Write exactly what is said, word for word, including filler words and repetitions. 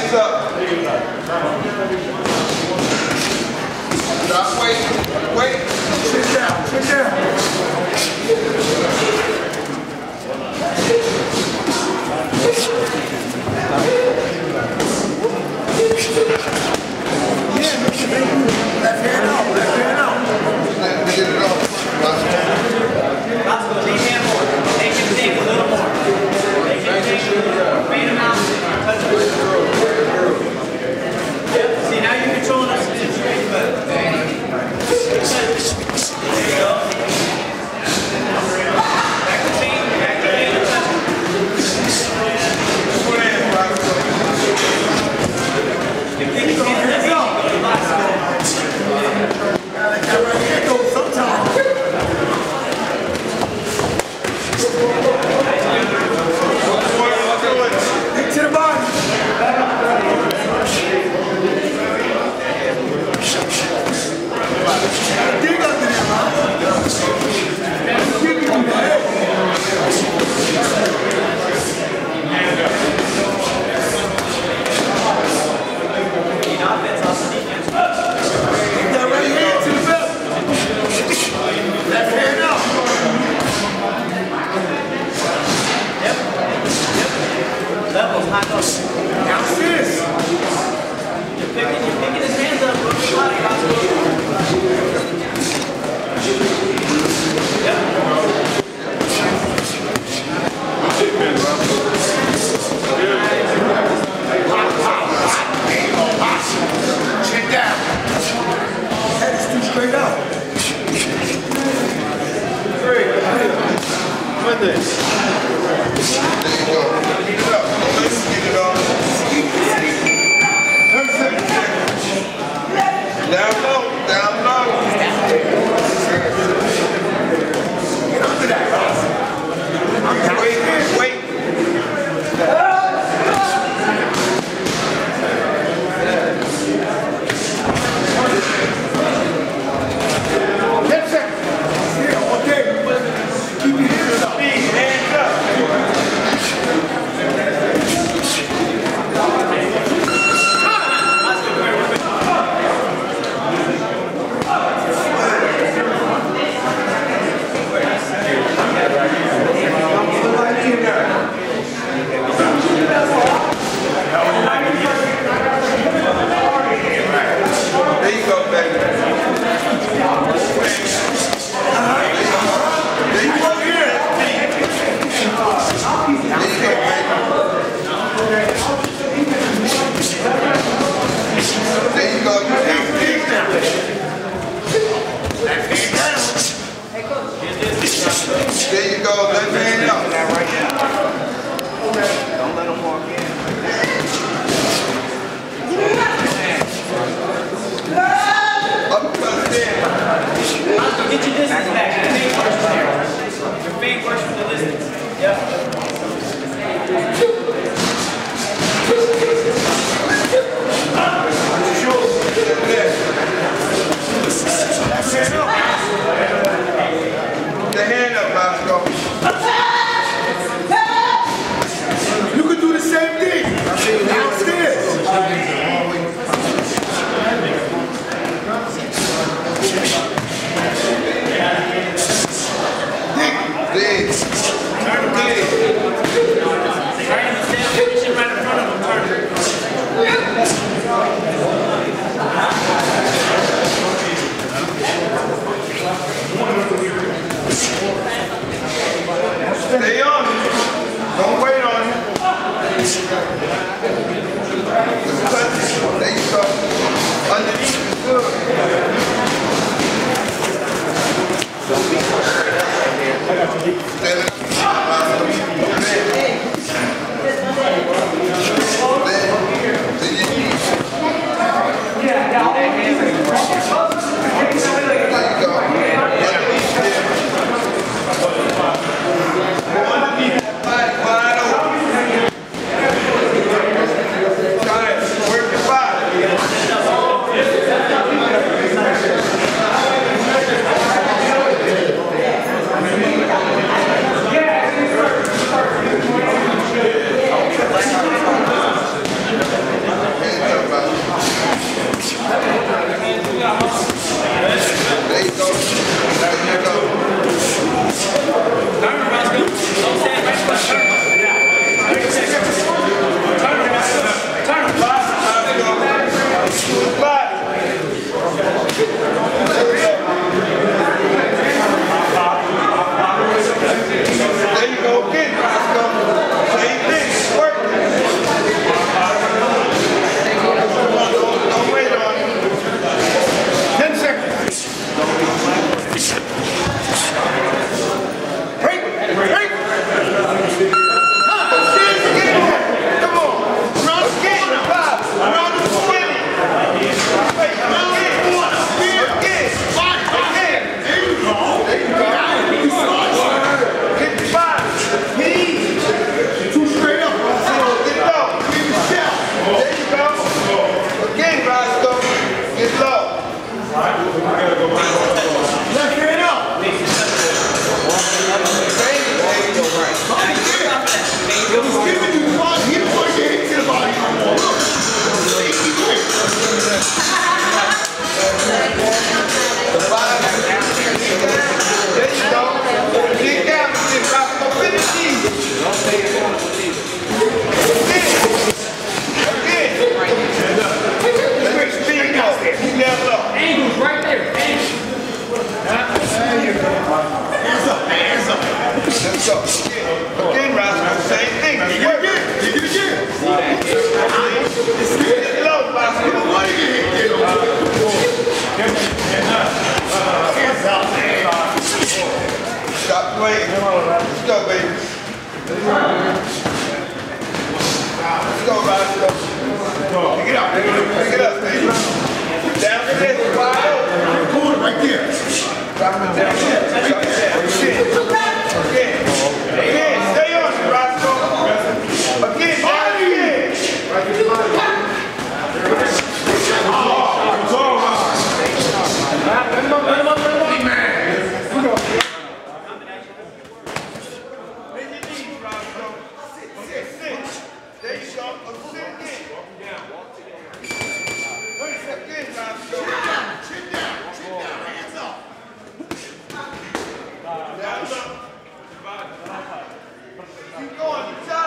hands up. Stop, wait, wait. Sit down, sit down. Yeah, left hand out, left hand out. Let me get it off. Roscoe, lean hand more. Make him think a little more. Make him think, fade him out, touch him. Yep, see, now you're controlling us. There you go. Back to feet, back to feet, and touch him. If you think you can't let me, go to Roscoe. That right here goes sometimes. To the body. Dig up there, man. Dig up there. That right hand to the belt. Left hand up. Yep. Yep. Levels, high goes. Downstairs. You're picking, you're picking his hands up. Look at your body, Roscoe. Yep. Chin down. Head is too straight up. Three. With this. There you go. Get it up. Let's get it on. Down low. Down low. Get under that. Wait, wait. There you go, left hand up. Right now. Don't let him walk in. Up there. Get your distance back. Your feet works from here. Your feet works from the distance. Yep. The hand up, Roscoe. You can do the same thing. Downstairs. Dig. Dig. Turn the dig. Turn him and stand position right in front of him. Turn him. Stay on it. Don't wait on it. There you go. Underneath is good. Don't be straight up right here. I got you. Stand up. Then you need. There you go. go, Roscoe. Pick it up. Pick it up, baby. Down to this. Wide open. Right there. Drop it down. Drop it down. Again. Again. Again. Stay on it, Roscoe. Again. Down again. Right there. Oh, it's all right. Let him up, let him up, let him up. Big man. Let's go. Bend your knees, Roscoe. Sit, sit, sit. There you go. Sit again. Sit again, Roscoe. Chin down, chin down, hands up. Down up. Keep going.